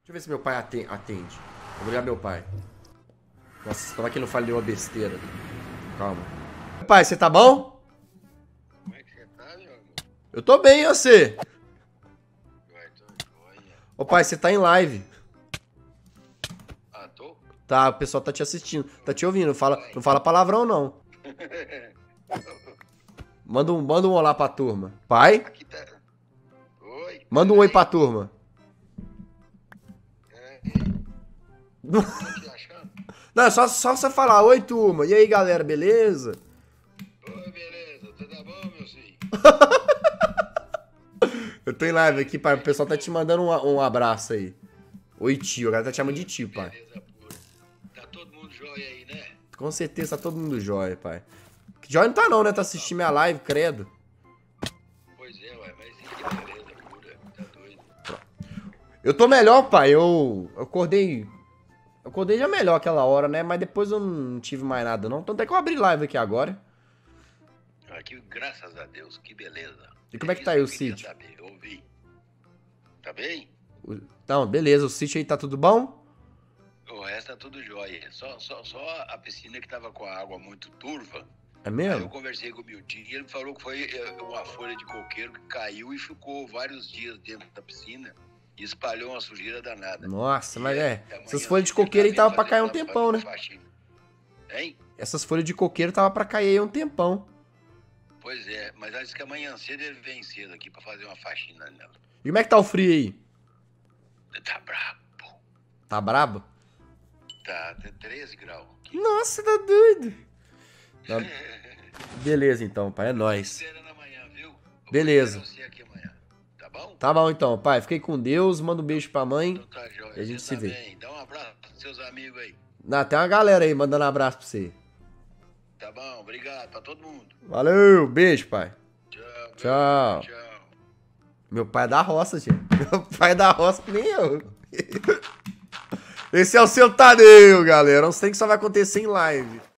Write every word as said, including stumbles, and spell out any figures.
Deixa eu ver se meu pai aten- atende. Vou ligar meu pai. Nossa, tomara que ele não fale nenhuma besteira. Calma. Pai, você tá bom? Como é que você tá, meu amor? Eu tô bem, e você? Ué, tô joia. Ô pai, você tá em live. Ah, tô? Tá, o pessoal tá te assistindo. Tá te ouvindo. Não fala, não fala palavrão, não. Manda um, manda um olá pra turma. Pai? Aqui tá. Oi. Manda um oi pra turma. É, tô te achando. Não, é só, só você falar, oi turma. E aí, galera, beleza? Oi, beleza. Tudo bom, meu filho? Eu tô em live aqui, pai. O pessoal tá te mandando um, um abraço aí. Oi, tio. A galera tá te chamando de tio, pai. Beleza pura. Tá todo mundo jóia aí, né? Com certeza tá todo mundo jóia, pai. Jóia não tá não, né? Tá assistindo minha live, credo. Pois é, ué, mas que beleza pura. Tá doido. Eu tô melhor, pai. Eu, eu acordei... Eu acordei já melhor aquela hora, né? Mas depois eu não tive mais nada, não. Tanto é que eu abri live aqui agora. Aqui, graças a Deus, que beleza. E como é que tá aí o Isso que eu sítio? queria saber, eu ouvi. Tá bem? O- Não, beleza. O sítio aí tá tudo bom? O resto tá tudo jóia. Só, só, só a piscina que tava com a água muito turva. É Aí eu mesmo? conversei com o Miltinho e ele falou que foi eh, uma folha de coqueiro que caiu e ficou vários dias dentro da piscina e espalhou uma sujeira danada. Nossa, mas E, é. eh, amanhã Essas folhas de cedo ele coqueiro aí tá tava vindo pra cair um fazer- tempão, né? fazer faxina. Hein? Essas folhas de coqueiro tava pra cair aí um tempão. Pois é, mas acho que amanhã cedo ele vem cedo aqui pra fazer uma faxina nela. E como é que tá o frio aí? Tá brabo. Tá brabo? Tá, tem treze graus. aqui. Nossa, tá doido. Tá- Beleza então, pai. É nóis. Esperando amanhã, viu? Eu vou Beleza. esperar você aqui amanhã. Tá bom? Tá bom então, pai. Fiquei com Deus. Manda um beijo pra mãe. Então tá jóia. E a gente Você se vê. também. Dá um abraço pros seus amigos aí. Ah, tem uma galera aí mandando abraço pra você. Tá bom? Obrigado pra todo mundo. Valeu, beijo, pai. Tchau. Tchau. Tchau. Meu pai é da roça, gente. Meu pai é da roça que nem eu. Esse é o seu Tadeu, galera. Não sei que só vai acontecer em live.